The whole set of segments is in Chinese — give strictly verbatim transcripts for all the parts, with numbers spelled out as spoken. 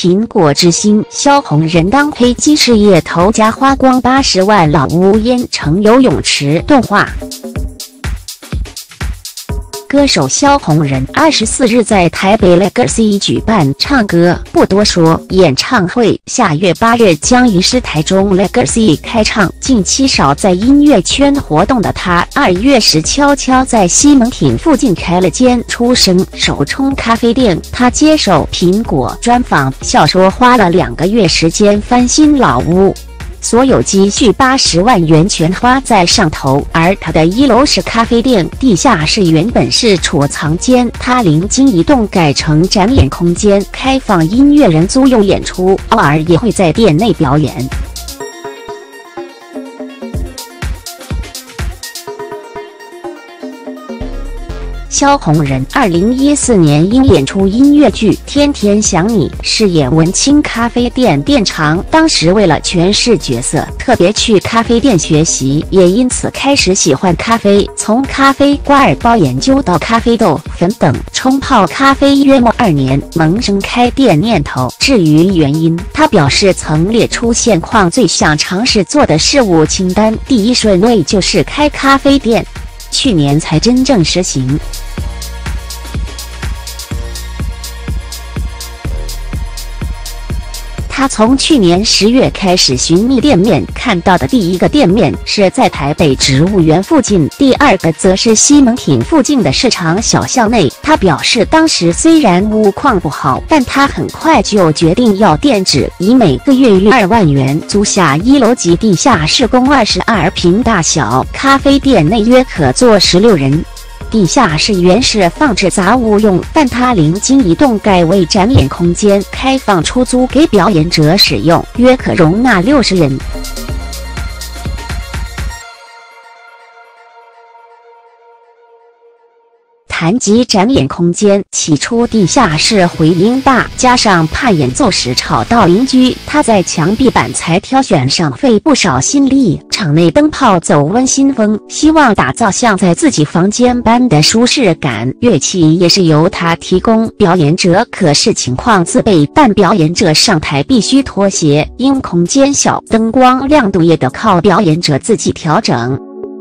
苹果之星萧红人当黑鸡事业头家花光八十万老屋淹成游泳池动画。歌手萧红人二十四日在台北 Legacy 举办唱歌不多说演唱会，下月八日将于是台中 Legacy 开唱。近期少在音乐圈活动的他，二月时悄悄在西门町附近开了间出生手冲咖啡店。他接受苹果专访，笑说花了两个月时间翻新老屋，所有积蓄八十万元全花在上头，而他的一楼是咖啡店，地下室原本是储藏间，他灵机一动改成展演空间，开放音乐人租用演出，偶尔也会在店内表演。萧红人二零一四年因演出音乐剧《天天想你》饰演文青咖啡店店长，当时为了诠释角色，特别去咖啡店学习，也因此开始喜欢咖啡，从咖啡瓜尔包研究到咖啡豆、粉等，冲泡咖啡约莫二年，萌生开店念头。至于原因，他表示曾列出现况最想尝试做的事物清单，第一顺位就是开咖啡店，去年才真正实行。他从去年十月开始寻觅店面，看到的第一个店面是在台北植物园附近，第二个则是西门町附近的市场小巷内。他表示，当时虽然屋况不好，但他很快就决定要店址，以每个月约二万元租下一楼及地下室共二十二平大小，咖啡店内约可坐十六人。地下室原是放置杂物用，但他灵机一动改为展演空间，开放出租给表演者使用，约可容纳六十人。谈及展演空间，起初地下室回音大，加上怕演奏时吵到邻居，他在墙壁板材挑选上费不少心力。场内灯泡走温馨风，希望打造像在自己房间般的舒适感。乐器也是由他提供，表演者可视情况自备，但表演者上台必须脱鞋，因空间小，灯光亮度也得靠表演者自己调整。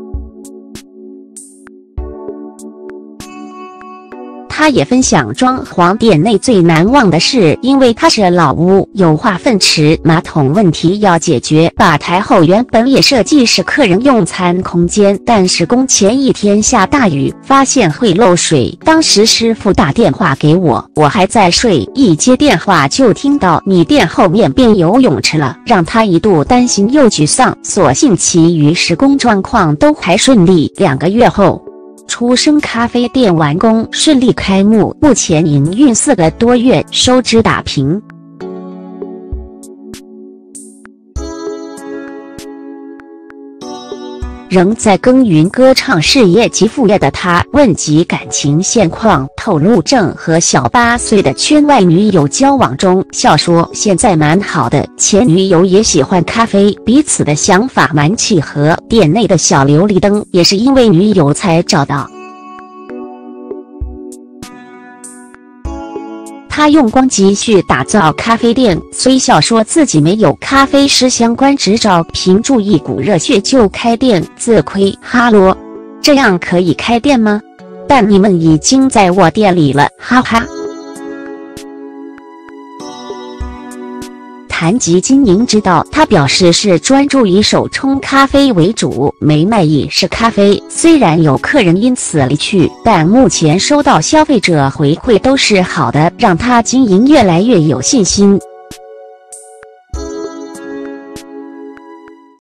他也分享装潢店内最难忘的事，因为它是老屋，有化粪池、马桶问题要解决。吧台后原本也设计是客人用餐空间，但施工前一天下大雨，发现会漏水。当时师傅打电话给我，我还在睡，一接电话就听到你店后面变游泳池了，让他一度担心又沮丧。所幸其余施工状况都还顺利，两个月后。出生咖啡店完工，顺利开幕，目前营运四个多月，收支打平。仍在耕耘歌唱事业及副业的他，问及感情现况，透露正和小八岁的圈外女友交往中，笑说现在蛮好的，前女友也喜欢咖啡，彼此的想法蛮契合。店内的小琉璃灯也是因为女友才找到。他用光积蓄打造咖啡店，虽笑说自己没有咖啡师相关执照，凭注一股热血就开店，自亏。哈罗，这样可以开店吗？但你们已经在我店里了，哈哈。谈及经营之道，他表示是专注以手冲咖啡为主，没卖意式咖啡。虽然有客人因此离去，但目前收到消费者回馈都是好的，让他经营越来越有信心。